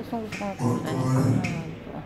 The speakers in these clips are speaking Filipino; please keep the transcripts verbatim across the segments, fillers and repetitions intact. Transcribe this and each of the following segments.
Gusto gusto ko kung ano naman po.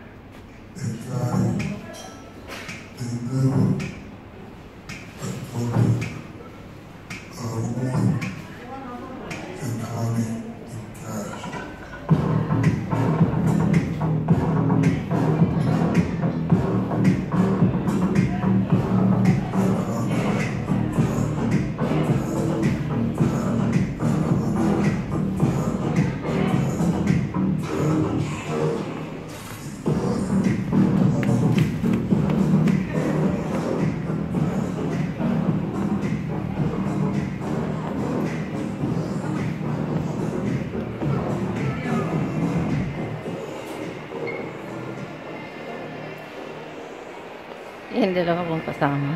Yan, dalawa kong kasama.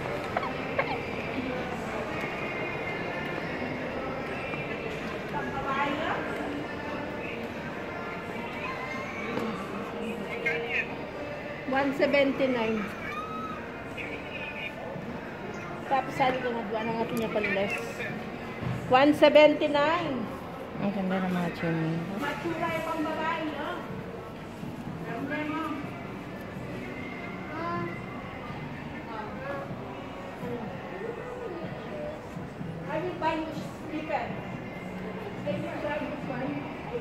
one seventy-nine. Tapos saan ko nga doon ang ating niya panless. one seventy-nine. Ang ganda ng mga chimney. Matulay pang babae, no? Ganda mo. I will buy you slipper. Can you try this one?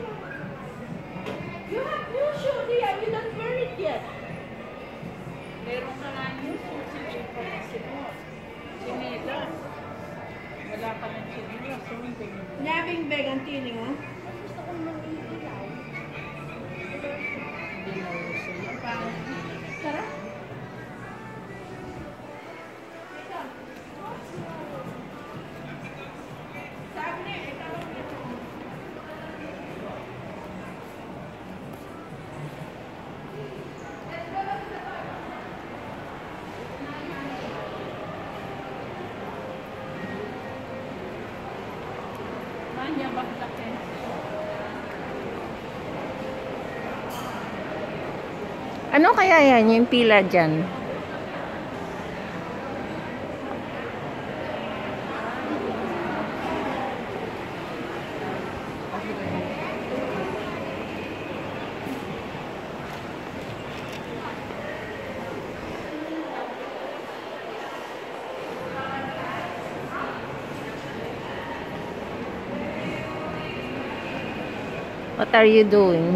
You have new shoe here. You don't wear it yet. Meron ka nga new shoe. Sinuot. Sinelas. Wala pa ng sinelas. Nabing bag ang tining, oh. Gusto ko nang ilaw. Hindi na uso. Tara. Ano kaya yan, yung pila dyan? What are you doing?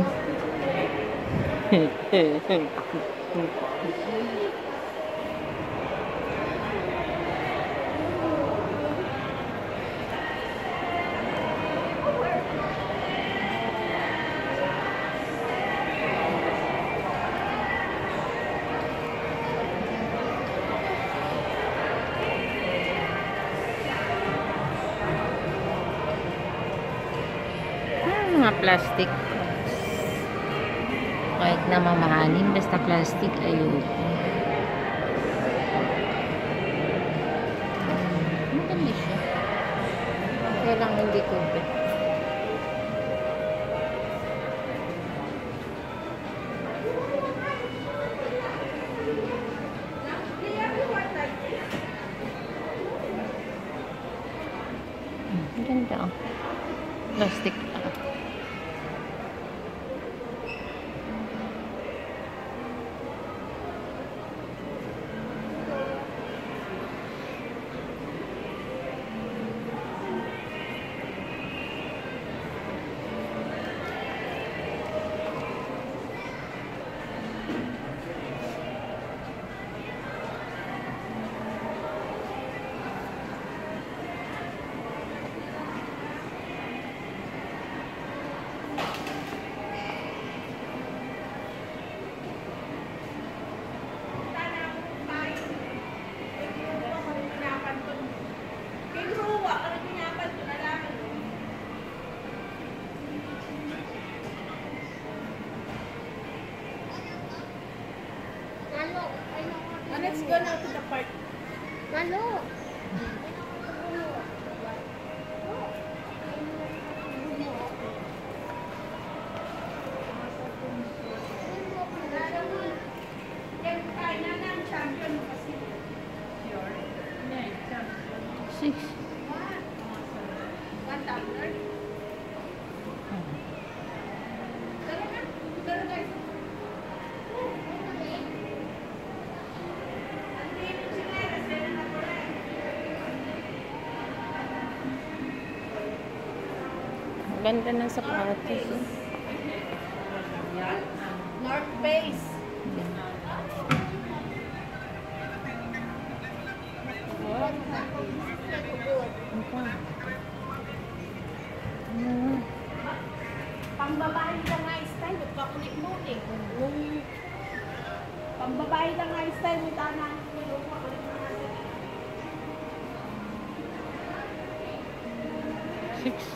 Mga plastic. Kahit na mamahalin, basta plastic, ayun. Maganda siya. Kaya lang hindi ko ba. Ganda, oh. Plastic. Let's go now to the park. Malo. Six. One dollar. Ganda ng sapatos. eh. North Face. Ano pa? Ano? Pambabae lang nga style. Huwag ka kulit-muling. Yung pambabae lang nga style. May tanang kulong ka kulit-muling. Six.